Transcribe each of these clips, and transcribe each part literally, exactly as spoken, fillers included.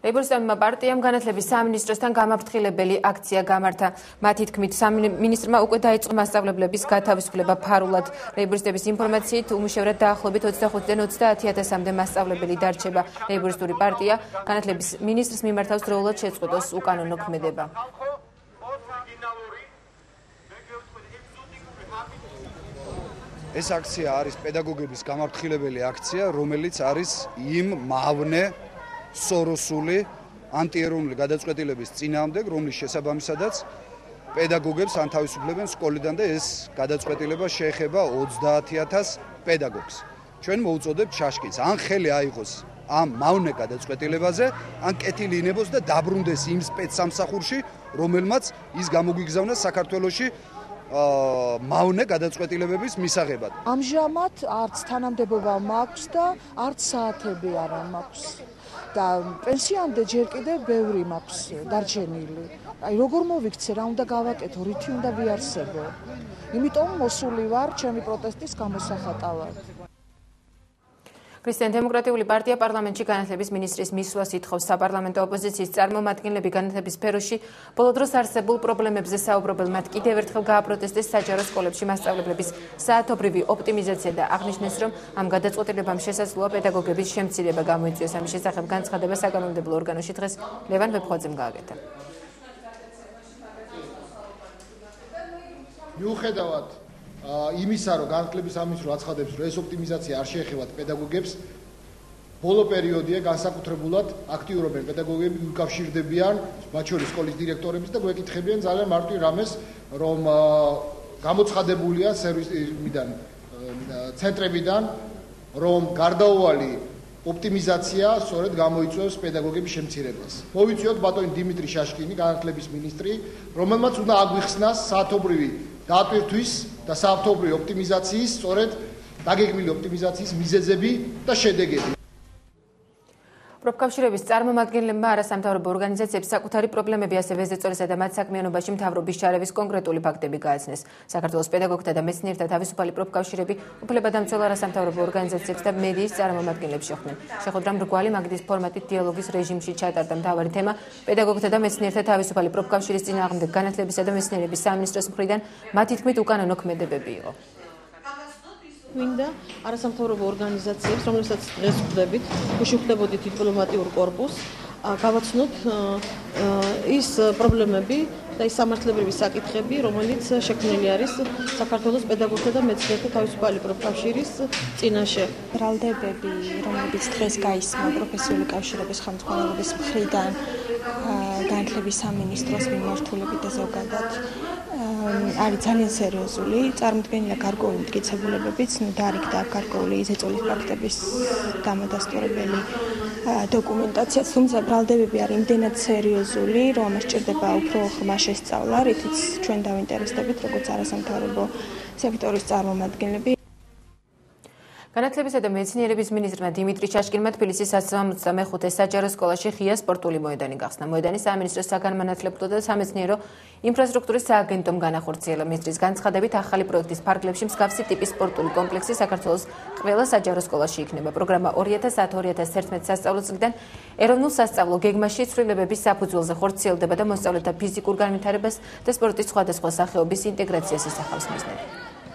ლეიბორისტებმა პარტიამ განათლების სამინისტროსთან გამაფრთხილებელი აქცია გამართა. მათი თქმით, სამინისტრმა უკვე დაიწყო მასწავლებლების გათავისუფლება ფარულად. ლეიბორისტების ინფორმაციით, უმუშევრად დაახლოებით ოცდახუთიდან ოცდაათი ათასამდე მასწავლებელი დარჩება. ლეიბორისტური პარტია განათლების მინისტრს მიმართავს დროულად შეწყვეტოს უკანონო ქმედება. ეს აქცია არის პედაგოგების გამაფრთხილებელი აქცია, რომელიც არის იმ მავნე სოროსული ანტიეროვნული გადაწყვეტილების წინააღმდეგ, რომლის შესაბამისადაც პედაგოგებს ანთავისუფლებენ სკოლიდან და ეს გადაწყვეტილება შეეხება ოცდაათი ათას პედაგოგს. ჩვენ მოვუწოდებთ ჩაშკიც, ან ხელი აიღოს ამ მავნე გადაწყვეტილებაზე, ან კეთილი ინებოს და დაბრუნდეს იმ სპეცსამსახურში, რომელმაც ის გამოგვიგზავნა საქართველოში მავნე გადაწყვეტილებების მისაღებად. ამჟამად არც თანამდებობა მაქვს და არც საათები არ მაქვს. და პენსიამდე ჯერ კიდევ ბევრი მაქვს დარჩენილი. აი როგორ მოვიქცე, რა უნდა გავაკეთო, რითი უნდა ვიარსებო. იმიტომ მოსული ვარ ჩემი პროტესტის გამოსახატავად. ქრისტიან-დემოკრატიული პარტია პარლამენტში განათლების მინისტრის მისვლას ითხოვს. საპარლამენტო ოპოზიციის წარმომადგენლები განათლების სფეროში ბოლო დროს არსებულ პრობლემებზე საუბრობენ. მათ კიდევ ერთხელ გააპროტესტეს საჯარო სკოლებში მასწავლებლების საათობრივი ოპტიმიზაცია და აღნიშნეს, რომ ამ გადაწყვეტილებამ შესაძლოა პედაგოგების შემცირება გამოიწვიოს. ამის შესახებ განცხადება საკანონმდებლო ორგანოში დღეს ლევან ვეფხვაძემ გააკეთა. მიუხედავად იმისა, რომ განათლების სამინისტრო აცხადებს, რომ ეს ოპტიმიზაცია არ შეეხება პედაგოგებს, ბოლო პერიოდია განსაკუთრებულად აქტიურობენ პედაგოგები, უკავშირდებიან, მათ შორის სკოლის დირექტორებს და გვეკითხებიან ძალიან მარტივ რამეს, რომ გამოცხადებულია სერვისიდან, ცენტრებიდან, რომ გარდაუვალი ოპტიმიზაცია სწორედ გამოიწვევს პედაგოგების შემცირებას. მოვიწვიოთ ბატონი დიმიტრი შაშკინი, განათლების მინისტრი, რომელმაც უნდა აგვიხსნას საათობრივი დაატვირთვის და საათობრივი ოპტიმიზაციის, სწორედ დაგეგმილი ოპტიმიზაციის მიზეზები და შედეგები. პროფკავშირების წარმომადგენლებმა არასამთავრობო ორგანიზაციებს საკუთარი პრობლემები, ასევე ეზეწოლისა და მათ საქმიანობაში მთავრობის ჩარევის კონკრეტული ფაქტები გააცნეს. საქართველოს პედაგოგთა და მეცნიერთა თავისუფალი პროფკავშირები უფლებადამცველ არასამთავრობო ორგანიზაციებს და მედიის წარმომადგენლებს შეხვდნენ. შეხვედრა მრგვალი მაგდის ფორმატით დიალოგის რეჟიმში ჩატარდა. მთავარი თემა პედაგოგთა და მეცნიერთა თავისუფალი პროფკავშირის წინააღმდეგ განათლებისა და მეცნიერების სამინისტროს მხრიდან მათი თქმით უკანონო ქმედებები იყო. მინდა არასამთავრობო ორგანიზაციებს, რომელსაც დღეს ხვდებით, გუშინ ხვდებოდით დიპლომატიურ კორპუსს, გავაცნოთ ის პრობლემები და ის სამართლებრივი საკითხები, რომელიც შექმნილი არის საქართველოს პედაგოგთა და მეცნიერთა თავისუფალი პროფკავშირის წინაშე. ბრალდებები, რომლებიც დღეს გაისმა პროფესიული კავშირების ხელმძღვანელობის მხრიდან განათლების სამინისტროს მიმართულებით და ზოგადად არის ძალიან სერიოზული, წარმოდგენილია გარკვეული მტკიცებულებებიც, ნუ დარიგდა გარკვეული ეზეწოლის ფაქტების დამადასტურებელი დოკუმენტაციაც, თუმცა ბრალდებები არის იმდენად სერიოზული, რომ ამას სჭირდება უფრო ღრმა შესწავლა, რითიც ჩვენ დავინტერესდებით, როგორც არასამთავრობო სექტორის წარმომადგენლები. განათლებისა და მეცნიერების მინისტრმა დიმიტრი შაშკინმა თბილისის საცდ ოცდამეხუთე საჯარო სკოლაში ღია სპორტული მოედანი გახსნა. მოედანი სამინისტროს საგანმანათლებლო და სამეცნიერო ინფრასტრუქტურის სააგენტომ განახორციელა. მინისტრის განცხადებით, ახალი პროექტის ფარგლებში მსგავსი ტიპის სპორტული კომპლექსი საქართველოს ყველა საჯარო სკოლაში იქნება. პროგრამა ორი ათას ათი ორი ათას თერთმეტი სასწავლო წლიდან ეროვნულ სასწავლო გეგმაში ცვლილებების საფუძველზე ხორციელდება და მოსწავლეთა ფიზიკურ განვითარებას და სპორტის სხვადასხვა სახეობის ინტეგრაციას ისახავს მიზნები.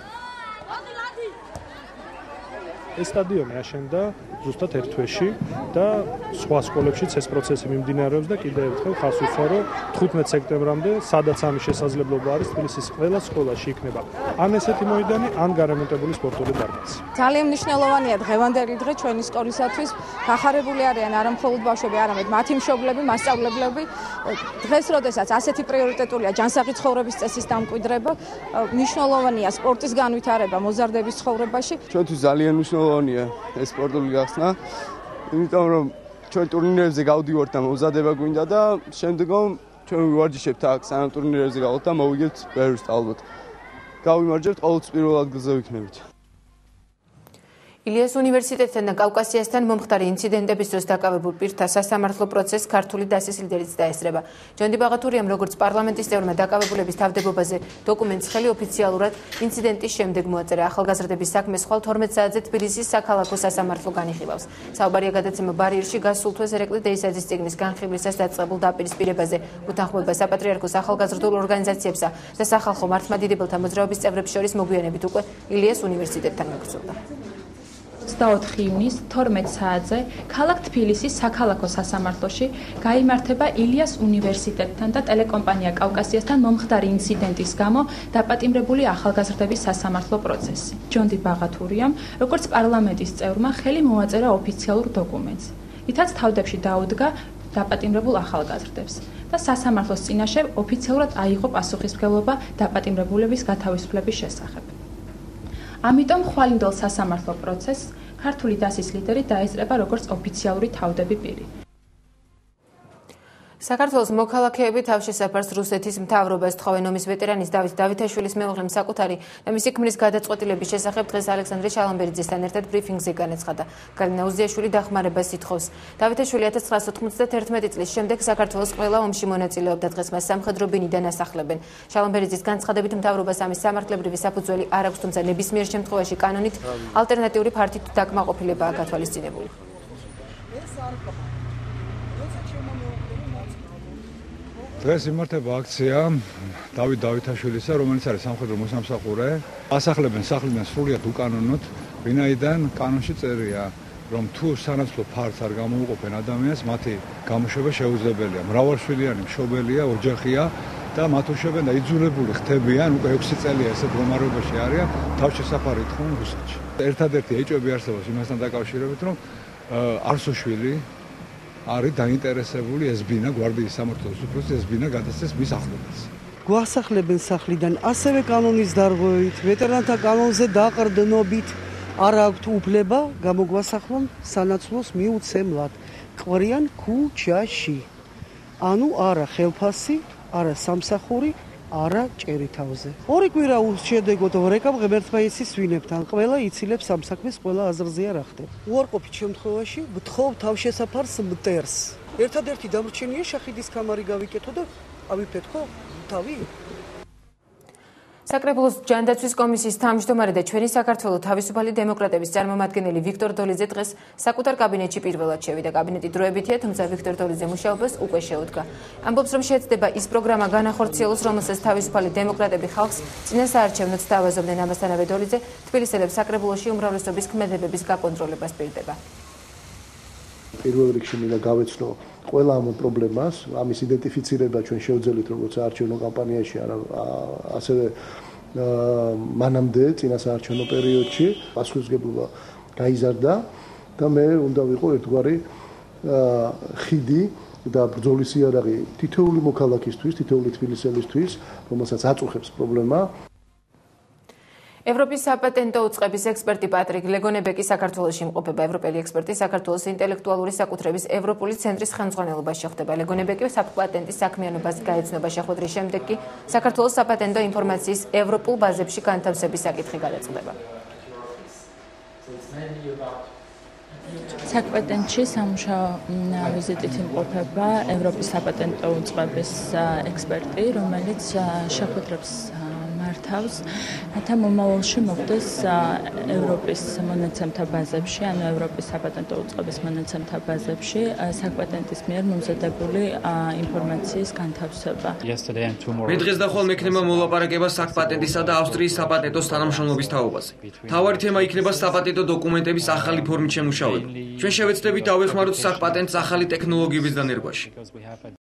ეს სტადიონი აშენდა ზუსტად ერთ თვეში და სხვა სკოლებშიც ეს პროცესი მიმდინარეობს და კიდევ ერთხელ ხაზს უსვა, რომ თხუთმეტ სექტემბრამდე, სადაც ამის შესაძლებლობა არის, თბილისის ყველა სკოლაში იქნება ან ესეთი მოედანი, ან გარემონტებული სპორტული დარბაზი. ძალიან მნიშვნელოვანია დღევანდელი დღე ჩვენი სკოლისათვის. გახარებული არიან არა მხოლოდ ბავშვები, არამედ მათი მშობლები, მასწავლებლები. დღეს, როდესაც ასეთი პრიორიტეტულია ჯანსაღი ცხოვრების წესის დამკვიდრება, მნიშვნელოვანია სპორტის განვითარება მოზარდების ცხოვრებაში. ჩვენთვის ძალიან მნიშვნელოვანია ეს სპორტული გახსნა, იმიტომ რომ ჩვენ ტურნირებზე გავდივართ და მოზადება გვინდა და შემდგომ ჩვენ ვივარჯიშებთ აქ სანამ ტურნირებზე გავყავთ და მოვიგებთ ბევრს ალბათ. გავიმარჯვებთ ყოველთვის პირველ ადგილზე ვიქნებით. ილიას უნივერსიტეტთან და კავკასიასთან მომხდარი ინციდენტების დროს დაკავებულ პირთა სასამართლო პროცესს ქართული დასის ლიდერიც დაესწრება. ჯონდი ბაღათურიამ როგორც პარლამენტის წევრმა დაკავებულების თავდებობაზე დოკუმენტს ხელი ოფიციალურად ინციდენტის შემდეგ მოაწერა. ახალგაზრდების საქმე ხვალ თორმეტ საათზე თბილისის საქალაქო სასამართლო განიხილავს. საუბარია გადაცემა ბარიერში გასულ თვეს ერეკლე დეისაძის წიგნის განხილვისას დაწყებულ დაპირისპირებაზე. უთანხმოება საპატრიარქოს ახალგაზრდულ ორგანიზაციებსა და სახალხო მართლმადიდებელთა მოძრაობის წევრებს შორის მოგვიანებით უკვე ილიას უნივერსიტეტთან მოგრძობდა. ოცდაოთხი ივნისს თორმეტ საათზე ქალაქ თბილისის საქალაქო სასამართლოში გაიმართება ილიას უნივერსიტეტთან და ტელეკომპანია კავკასიასთან მომხდარი ინციდენტის გამო დაპატიმრებული ახალგაზრდების სასამართლო პროცესი. ჯონდი ბაღათურიამ, როგორც პარლამენტის წევრმა, ხელი მოაწერა ოფიციალურ დოკუმენტს. ითაც თავდებში დაუდგა დაპატიმრებულ ახალგაზრდებს და სასამართლოს წინაშე ოფიციალურად აიღო პასუხისმგებლობა დაპატიმრებულების გათავისუფლების შესახებ. ამიტომ ხვალინდელ სასამართლო პროცესს ქართული დასის ლიდერი დაესწრება როგორც ოფიციალური თავდები პირი. საქართველოს მოქალაქეები თავშესაფარს რუსეთის მთავრობას თხოვენ. ომის ვეტერანის დავით დავითაშვილის მეუღლემ საკუთარი და მისი ქმრის გადაწყვეტილების შესახებ დღეს ალექსანდრე შალამბერიძესთან ერთად ბრიფინგზე განაცხადა. გალინა უზიაშვილი დახმარებას ითხოვს. დავითაშვილი ათას ცხრაასა ოთხმოცდათერთმეტი წლის შემდეგ საქართველოს ყველა ომში მონაწილეობდა. დღეს მას სამხედრო ბინიდან ასახლებენ. შალამბერიძის განცხადებით მთავრობას ამის სამართლებრივი საფუძველი არ აქვს, თუმცა ნებისმიერ შემთხვევაში კანონით ალტერნატიული ფართით დაკმაყოფილებაა გათვალისწინებული. დღეს იმართება აქცია დავით დავითაშვილისა, რომელიც არის სამხედრო მოსამსახურე. ასახლებენ სახლიდან სრულიად უკანონოდ, ვინაიდან კანონში წერია, რომ თუ სანაცვლო ფართს არ გამოუყოფენ ადამიანს, მათი გამოშვება შეუძლებელია. მრავალშვილიანი მშობელია, ოჯახია და მათ უშვებენ და იძულებული ხდებიან, უკვე ექვსი წელია ესეთ მდგომარეობაში არიან, თავშესაფარი თხოვნ რუსეთში. ერთადერთი ეჭვები არსებობს იმასთან დაკავშირებით, რომ არსოშვილი არის დაინტერესებული ეს ბინა გვარდიის სამმართველოს უფროსი ეს ბინა გადასცეს მის ახლობას. გვასახლებენ სახლიდან ასევე კანონის დარღვევით, ვეტერანთა კანონზე დაყრდნობით არ აქვთ უფლება გამოგვასახლონ სანაცვლოს მიუცემლად. ყვრიან ქუჩაში. ანუ არა ხელფასი, არა სამსახური, არა ჭერითავზე. ორი კვირა უშედეგოდ ვრეკავ ღმერთმაისის ვინებთან. ყველა იცილებს სამსაქმეს, ყველა აზრზეა რა ხდება. უარყოფით შემთხვევაში ვთხოვ თავშესაფარს მტერს. ერთადერთი დამრჩენია შახიდის კამარი გავიკეთო და ავიფეთქო თავი. საკრებულოს ჯანდაცვის კომისიის თავმჯდომარე და ჩვენი საქართველოს თავისუფალი დემოკრატების წარმომადგენელი ვიქტორ დოლიძე დღეს საკუთარ კაბინეტში პირველად შევიდა. კაბინეტი დროებითია, თუმცა ვიქტორ დოლიძე მუშაობას უკვე შეუდგა. ამბობს, რომ შეეცდება ის პროგრამა განახორციელოს, რომელსაც თავისუფალი დემოკრატები ხალხს წინასაარჩევნოდ სთავაზობდნენ. ამასთანავე დოლიძე თბილისელებს საკრებულოში უმრავლესობის ქმედებების გაკონტროლებას პირდება. პირველ რიგში მინდა გავეცნო ყველა ამ პრობლემას, ამის იდენტიფიცირება ჩვენ შევძელით როგორც საარჩევნო კამპანიაში, ასევე მანამდე წინასაარჩევნო პერიოდში პასუხისმგებლობა გაიზარდა და მე უნდა ვიყო ერთგვარი ხიდი და ბრძოლის იარაღი თითოეული მოქალაქისთვის, თითოეული თბილისელისთვის, რომელსაც აწუხებს პრობლემა. ევროპის საპატენტო უწყების ექსპერტი პატრიკ ლეგონებეკი საქართველოში იმყოფება. ევროპელი ექსპერტი საქართველოს ინტელექტუალური საკუთრების ევროპული ცენტრის ხელმძღვანელობაში ხდება. ლეგონებეკი საპატენტის საქმიანობას გაეცნობა შეხვედრის შემდეგ კი საქართველოს საპატენტო ინფორმაციის ევროპულ ბაზებში განთავსების საკითხი გადაწყდება. საკპატენტში სამუშაო ვიზიტით იმყოფება ევროპის საპატენტო უწყების ექსპერტი, რომელიც შეხვედრებს მართავს, რათა მომავალში მოხდეს ევროპის მონაცემთა ბაზებში, ანუ ევროპის საპატენტო უწყების მონაცემთა ბაზებში საკპატენტის მიერ მომზადებული ინფორმაციის განთავსება. მე დღეს და ხოლმე იქნება მოლაპარაკება საკპატენტისა და ავსტრიის საპატენტოს თანამშრომლობის თაობაზე. მთავარი თემა იქნება საპატენტო დოკუმენტების ახალი ფორმით შემუშავება. ჩვენ შევეცდებით დავეხმაროთ საკპატენტს ახალი ტექნოლოგიების დანერგვაში.